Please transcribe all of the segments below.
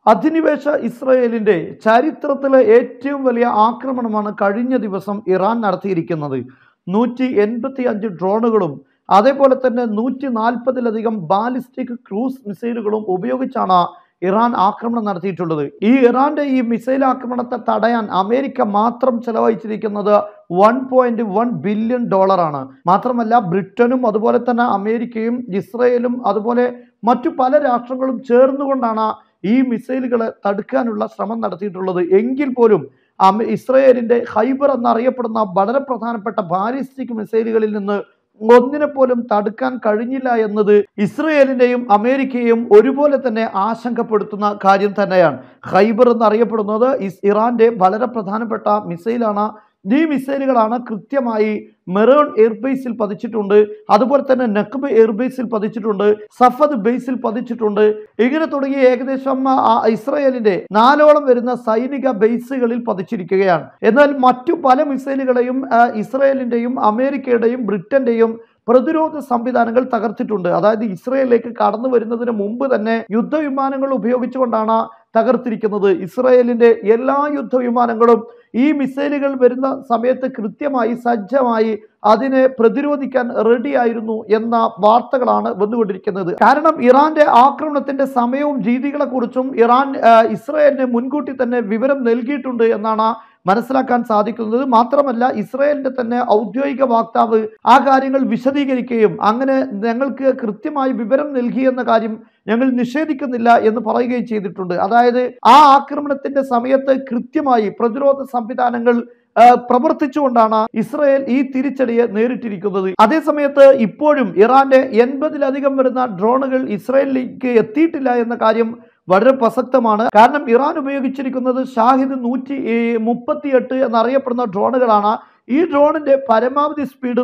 അധിനിവേശ ഇസ്രയേലിന്റെ ചരിത്രത്തിലെ ഏറ്റവും വലിയ ആക്രമണമാണ് കഴിഞ്ഞ ദിവസം ഇറാൻ നടത്തിയിരിക്കുന്നത്. 185 ഡ്രോണുകളും അതേപോലെ തന്നെ 140ലധികം ബാലിസ്റ്റിക് ക്രൂസ് മിസൈലുകളും ഉപയോഗിച്ചാണ് ഇറാൻ ആക്രമണം നടത്തിയിട്ടുള്ളത്. ഇറാന്റെ ഈ മിസൈൽ ആക്രമണത്തെ തടയാൻ അമേരിക്ക മാത്രം ചെലവഴിച്ചിരിക്കുന്നത് $1.1 ബില്യൺ. മാത്രമല്ല ബ്രിട്ടനും അതുപോലെ തന്നെ അമേരിക്കയും ഇസ്രയേലും അതുപോലെ മറ്റു പല രാഷ്ട്രങ്ങളും ചേർന്നുകൊണ്ടാണ് ഈ മിസൈലുകളെ തടുക്കാനുള്ള ശ്രമം നടത്തിയിട്ടുള്ളത്. എങ്കിൽ പോലും ഇസ്രയേലിന്റെ ഖൈബർ എന്നറിയപ്പെടുന്ന വളരെ പ്രധാനപ്പെട്ട ബാലിസ്റ്റിക് മിസൈലുകളിൽ നിന്ന് ഒന്നിനെ പോലും തടുക്കാൻ കഴിഞ്ഞില്ല എന്നത് ഇസ്രയേലിന്റെയും അമേരിക്കയും ഒരുപോലെ തന്നെ ആശങ്കപ്പെടുത്തുന്ന കാര്യം തന്നെയാണ്. ഖൈബർ എന്നറിയപ്പെടുന്നത് ഇറാന്റെ വളരെ പ്രധാനപ്പെട്ട മിസൈലാണ്. ഈ മിസൈലുകളാണ് കൃത്യമായി മെറോൺ എയർബേസിൽ പതിച്ചിട്ടുണ്ട്, അതുപോലെ തന്നെ നഖ്ബ് എയർബേസിൽ പതിച്ചിട്ടുണ്ട്, സഫദ് ബേസിൽ പതിച്ചിട്ടുണ്ട്. ഇങ്ങനെ തുടങ്ങി ഏകദേശം ഇസ്രയേലിന്റെ 4ഓളം വരുന്ന സൈനിക ബേസുകളിൽ പതിച്ചിരിക്കുകയാണ്. എന്നാൽ മറ്റു പല മിസൈലുകളെയും ഇസ്രയേലിന്റെയും അമേരിക്കയുടെയും ബ്രിട്ടന്റെയും പ്രതിരോധ സംവിധാനങ്ങൾ തകർത്തിട്ടുണ്ട്. അതായത് ഇസ്രയേലിലേക്ക് കടന്നു വരുന്നതിന് മുമ്പ് തന്നെ യുദ്ധവിമാനങ്ങൾ ഉപയോഗിച്ചുകൊണ്ടാണ് തകർത്തിരിക്കുന്നത്. ഇസ്രയേലിന്റെ എല്ലാ യുദ്ധവിമാനങ്ങളും ഈ മിസൈലുകൾ വരുന്ന സമയത്ത് കൃത്യമായി സജ്ജമായി അതിനെ പ്രതിരോധിക്കാൻ റെഡിയായിരുന്നു എന്ന വാർത്തകളാണ് വന്നുകൊണ്ടിരിക്കുന്നത്. കാരണം ഇറാന്റെ ആക്രമണത്തിന്റെ സമയവും രീതികളെ കുറിച്ചും ഇറാൻ ഇസ്രയേലിന് മുൻകൂട്ടി തന്നെ വിവരം നൽകിയിട്ടുണ്ട് എന്നാണ് മനസ്സിലാക്കാൻ സാധിക്കുന്നത്. മാത്രമല്ല ഇസ്രയേലിന്റെ തന്നെ ഔദ്യോഗിക വക്താവ് ആ കാര്യങ്ങൾ വിശദീകരിക്കുകയും അങ്ങനെ ഞങ്ങൾക്ക് കൃത്യമായി വിവരം നൽകിയെന്ന കാര്യം ഞങ്ങൾ നിഷേധിക്കുന്നില്ല എന്ന് പറയുകയും ചെയ്തിട്ടുണ്ട്. അതായത് ആ ആക്രമണത്തിന്റെ സമയത്ത് കൃത്യമായി പ്രതിരോധ സംവിധാനങ്ങൾ പ്രവർത്തിച്ചുകൊണ്ടാണ് ഇസ്രയേൽ ഈ തിരിച്ചടിയെ നേരിട്ടിരിക്കുന്നത്. അതേസമയത്ത് ഇപ്പോഴും ഇറാന്റെ 80ലധികം വരുന്ന ഡ്രോണുകൾ ഇസ്രയേലിലേക്ക് എത്തിയിട്ടില്ല എന്ന കാര്യം വളരെ പ്രസക്തമാണ്. കാരണം ഇറാൻ ഉപയോഗിച്ചിരിക്കുന്നത് ഷാഹിദ് 138 എന്നറിയപ്പെടുന്ന ഡ്രോണുകളാണ്. ഈ ഡ്രോണിന്റെ പരമാവധി സ്പീഡ്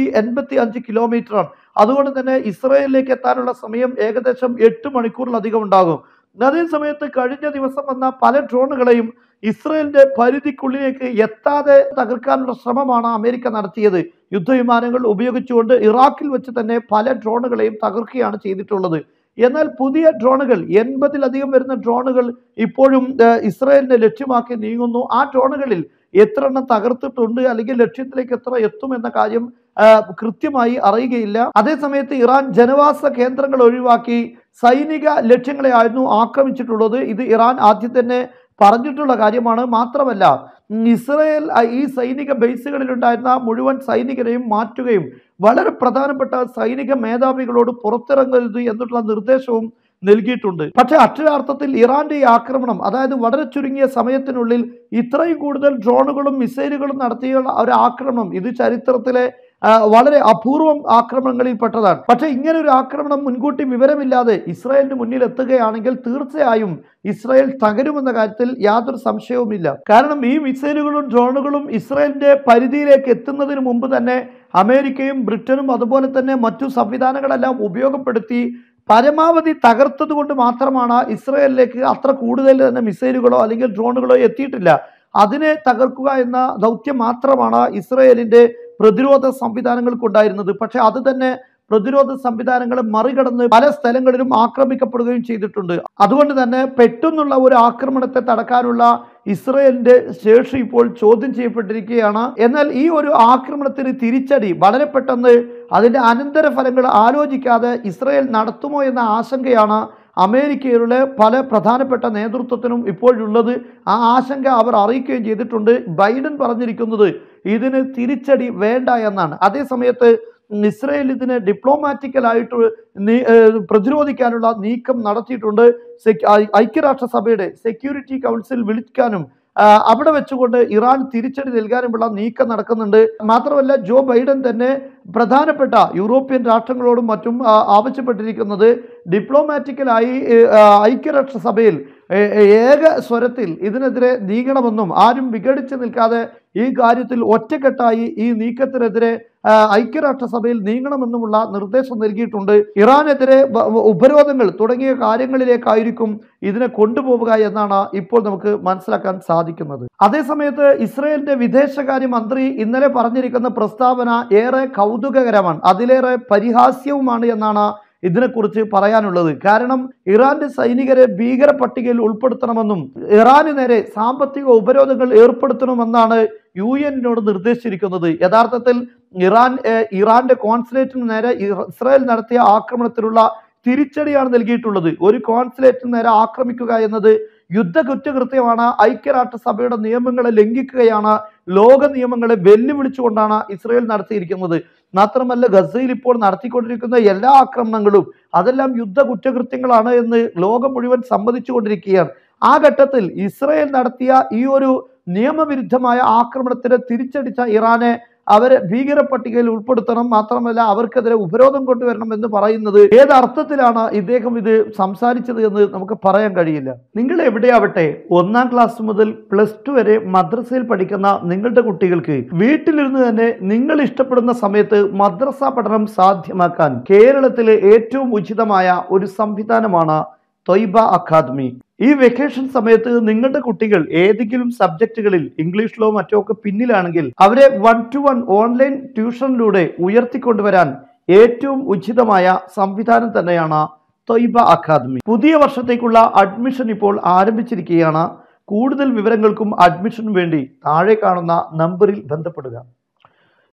185 കിലോമീറ്ററാണ്. അതുകൊണ്ട് തന്നെ ഇസ്രയേലിലേക്ക് എത്താനുള്ള സമയം ഏകദേശം 8 മണിക്കൂറിലധികം ഉണ്ടാകും. അതേ സമയത്ത് കഴിഞ്ഞ ദിവസം വന്ന പല ഡ്രോണുകളെയും ഇസ്രയേലിന്റെ പരിധിക്കുള്ളിലേക്ക് എത്താതെ തകർക്കാനുള്ള ശ്രമമാണ് അമേരിക്ക നടത്തിയത്. യുദ്ധവിമാനങ്ങൾ ഉപയോഗിച്ചുകൊണ്ട് ഇറാഖിൽ വെച്ച് തന്നെ പല ഡ്രോണുകളെയും തകർക്കുകയാണ് ചെയ്തിട്ടുള്ളത്. എന്നാൽ പുതിയ ഡ്രോണുകൾ 80ലധികം വരുന്ന ഡ്രോണുകൾ ഇപ്പോഴും ഇസ്രയേലിനെ ലക്ഷ്യമാക്കി നീങ്ങുന്നു. ആ ഡ്രോണുകളിൽ എത്ര എണ്ണം തകർത്തിട്ടുണ്ട് അല്ലെങ്കിൽ ലക്ഷ്യത്തിലേക്ക് എത്ര എത്തും എന്ന കാര്യം കൃത്യമായി അറിയുകയില്ല. അതേസമയത്ത് ഇറാൻ ജനവാസ കേന്ദ്രങ്ങൾ ഒഴിവാക്കി സൈനിക ലക്ഷ്യങ്ങളെ ആയിരുന്നു ആക്രമിച്ചിട്ടുള്ളത്. ഇത് ഇറാൻ ആദ്യം തന്നെ പറഞ്ഞിട്ടുള്ള കാര്യമാണ്. മാത്രമല്ല ഇസ്രയേൽ ഈ സൈനിക ബേസുകളിൽ ഉണ്ടായിരുന്ന മുഴുവൻ സൈനികരെയും മാറ്റുകയും വളരെ പ്രധാനപ്പെട്ട സൈനിക മേധാവികളോട് പുറത്തിറങ്ങരുത് എന്നുള്ള നിർദ്ദേശവും നൽകിയിട്ടുണ്ട്. പക്ഷെ അക്ഷരാർത്ഥത്തിൽ ഇറാന്റെ ഈ ആക്രമണം, അതായത് വളരെ ചുരുങ്ങിയ സമയത്തിനുള്ളിൽ ഇത്രയും കൂടുതൽ ഡ്രോണുകളും മിസൈലുകളും നടത്തിയ ഒരു ആക്രമണം, ഇത് ചരിത്രത്തിലെ വളരെ അപൂർവം ആക്രമണങ്ങളിൽ പെട്ടതാണ്. പക്ഷെ ഇങ്ങനെ ഒരു ആക്രമണം മുൻകൂട്ടി വിവരമില്ലാതെ ഇസ്രായേലിന് മുന്നിൽ എത്തുകയാണെങ്കിൽ തീർച്ചയായും ഇസ്രായേൽ തകരുമെന്ന കാര്യത്തിൽ യാതൊരു സംശയവുമില്ല. കാരണം ഈ മിസൈലുകളും ഡ്രോണുകളും ഇസ്രായേലിന്റെ പരിധിയിലേക്ക് എത്തുന്നതിന് മുമ്പ് തന്നെ അമേരിക്കയും ബ്രിട്ടനും അതുപോലെ തന്നെ മറ്റു സംവിധാനങ്ങളെല്ലാം ഉപയോഗപ്പെടുത്തി പരമാവധി തകർത്തത് കൊണ്ട് മാത്രമാണ് ഇസ്രായേലിലേക്ക് അത്ര കൂടുതൽ തന്നെ മിസൈലുകളോ അല്ലെങ്കിൽ ഡ്രോണുകളോ എത്തിയിട്ടില്ല. അതിനെ തകർക്കുക എന്ന ദൗത്യം മാത്രമാണ് ഇസ്രായേലിന്റെ പ്രതിരോധ സംവിധാനങ്ങൾക്കുണ്ടായിരുന്നത്. പക്ഷെ അത് തന്നെ പ്രതിരോധ സംവിധാനങ്ങളെ മറികടന്ന് പല സ്ഥലങ്ങളിലും ആക്രമിക്കപ്പെടുകയും ചെയ്തിട്ടുണ്ട്. അതുകൊണ്ട് തന്നെ പെട്ടെന്നുള്ള ഒരു ആക്രമണത്തെ തടക്കാനുള്ള ഇസ്രയേലിന്റെ ശേഷി ഇപ്പോൾ ചോദ്യം ചെയ്യപ്പെട്ടിരിക്കുകയാണ്. എന്നാൽ ഈ ഒരു ആക്രമണത്തിന് തിരിച്ചടി വളരെ പെട്ടെന്ന് അതിന്റെ അനന്തരഫലങ്ങൾ ആലോചിക്കാതെ ഇസ്രയേൽ നടത്തുമോ എന്ന ആശങ്കയാണ് അമേരിക്കയിലുള്ള പല പ്രധാനപ്പെട്ട നേതൃത്വത്തിനും ഇപ്പോഴുള്ളത്. ആ ആശങ്ക അവർ അറിയിക്കുകയും ചെയ്തിട്ടുണ്ട്. ബൈഡൻ പറഞ്ഞിരിക്കുന്നത് ഇതിന് തിരിച്ചടി വേണ്ട എന്നാണ്. അതേസമയത്ത് ഇസ്രയേൽ ഇതിനെ ഡിപ്ലോമാറ്റിക്കലായിട്ട് പ്രതിരോധിക്കാനുള്ള നീക്കം നടത്തിയിട്ടുണ്ട്. ഐക്യരാഷ്ട്രസഭയുടെ സെക്യൂരിറ്റി കൗൺസിൽ വിളിക്കാനും അവിടെ വെച്ചുകൊണ്ട് ഇറാൻ തിരിച്ചടി നൽകാനുമുള്ള നീക്കം നടക്കുന്നുണ്ട്. മാത്രമല്ല ജോ ബൈഡൻ തന്നെ പ്രധാനപ്പെട്ട യൂറോപ്യൻ രാഷ്ട്രങ്ങളോടും മറ്റും ആവശ്യപ്പെട്ടിരിക്കുന്നത് ഡിപ്ലോമാറ്റിക്കലായി ഐക്യരാഷ്ട്രസഭയിൽ ഏക സ്വരത്തിൽ ഇതിനെതിരെ നീങ്ങണമെന്നും ആരും വിഘടിച്ച് നിൽക്കാതെ ഈ കാര്യത്തിൽ ഒറ്റക്കെട്ടായി ഈ നീക്കത്തിനെതിരെ ഐക്യരാഷ്ട്രസഭയിൽ നീങ്ങണമെന്നുമുള്ള നിർദ്ദേശം നൽകിയിട്ടുണ്ട്. ഇറാനെതിരെ ഉപരോധങ്ങൾ തുടങ്ങിയ കാര്യങ്ങളിലേക്കായിരിക്കും ഇതിനെ കൊണ്ടുപോവുക എന്നാണ് ഇപ്പോൾ നമുക്ക് മനസ്സിലാക്കാൻ സാധിക്കുന്നത്. അതേസമയത്ത് ഇസ്രയേലിന്റെ വിദേശകാര്യ മന്ത്രി ഇന്നലെ പറഞ്ഞിരിക്കുന്ന പ്രസ്താവന ഏറെ കൗതുകകരമാണ്, അതിലേറെ പരിഹാസ്യവുമാണ് എന്നാണ് ഇതിനെക്കുറിച്ച് പറയാനുള്ളത്. കാരണം ഇറാന്റെ സൈനികരെ ഭീകര പട്ടികയിൽ ഉൾപ്പെടുത്തണമെന്നും ഇറാന് നേരെ സാമ്പത്തിക ഉപരോധങ്ങൾ ഏർപ്പെടുത്തണമെന്നാണ് UN നിർദ്ദേശിച്ചിരിക്കുന്നത്. യഥാർത്ഥത്തിൽ ഇറാന്റെ കോൺസുലേറ്റിന് നേരെ ഇസ്രായേൽ നടത്തിയ ആക്രമണത്തിലുള്ള തിരിച്ചടിയാണ് നൽകിയിട്ടുള്ളത്. ഒരു കോൺസുലേറ്റിന് നേരെ ആക്രമിക്കുക എന്നത് യുദ്ധ കുറ്റകൃത്യമാണ്, ഐക്യരാഷ്ട്രസഭയുടെ നിയമങ്ങളെ ലംഘിക്കുകയാണ്, ലോക നിയമങ്ങളെ വെല്ലുവിളിച്ചുകൊണ്ടാണ് ഇസ്രായേൽ നടത്തിയിരിക്കുന്നത്. മാത്രമല്ല, ഗസയിൽ ഇപ്പോൾ നടത്തിക്കൊണ്ടിരിക്കുന്ന എല്ലാ ആക്രമണങ്ങളും അതെല്ലാം യുദ്ധ കുറ്റകൃത്യങ്ങളാണ് എന്ന് ലോകം മുഴുവൻ സമ്മതിച്ചുകൊണ്ടിരിക്കുകയാണ്. ആ ഘട്ടത്തിൽ ഇസ്രായേൽ നടത്തിയ ഈ ഒരു നിയമവിരുദ്ധമായ ആക്രമണത്തിന് തിരിച്ചടിച്ച ഇറാനെ അവരെ ഭീകര പട്ടികയിൽ ഉൾപ്പെടുത്തണം, മാത്രമല്ല അവർക്കെതിരെ ഉപരോധം കൊണ്ടുവരണം എന്ന് പറയുന്നത് ഏത് അർത്ഥത്തിലാണ് ഇദ്ദേഹം ഇത് സംസാരിച്ചത് എന്ന് നമുക്ക് പറയാൻ കഴിയില്ല. നിങ്ങൾ എവിടെയാവട്ടെ, 1ാം ക്ലാസ് മുതൽ +2 വരെ മദ്രസയിൽ പഠിക്കുന്ന നിങ്ങളുടെ കുട്ടികൾക്ക് വീട്ടിലിരുന്ന് തന്നെ നിങ്ങൾ ഇഷ്ടപ്പെടുന്ന സമയത്ത് മദ്രസ പഠനം സാധ്യമാക്കാൻ കേരളത്തിലെ ഏറ്റവും ഉചിതമായ ഒരു സംവിധാനമാണ് ത്വയ്ബ അക്കാദമി. ഈ വെക്കേഷൻ സമയത്ത് നിങ്ങളുടെ കുട്ടികൾ ഏതെങ്കിലും സബ്ജക്റ്റുകളിൽ ഇംഗ്ലീഷിലോ മറ്റോ ഒക്കെ പിന്നിലാണെങ്കിൽ അവരെ 1-to-1 ഓൺലൈൻ ട്യൂഷനിലൂടെ ഉയർത്തിക്കൊണ്ടുവരാൻ ഏറ്റവും ഉചിതമായ സംവിധാനം തന്നെയാണ് ത്വയ്ബ അക്കാദമി. പുതിയ വർഷത്തേക്കുള്ള അഡ്മിഷൻ ഇപ്പോൾ ആരംഭിച്ചിരിക്കുകയാണ്. കൂടുതൽ വിവരങ്ങൾക്കും അഡ്മിഷനും വേണ്ടി താഴെ കാണുന്ന നമ്പറിൽ ബന്ധപ്പെടുക.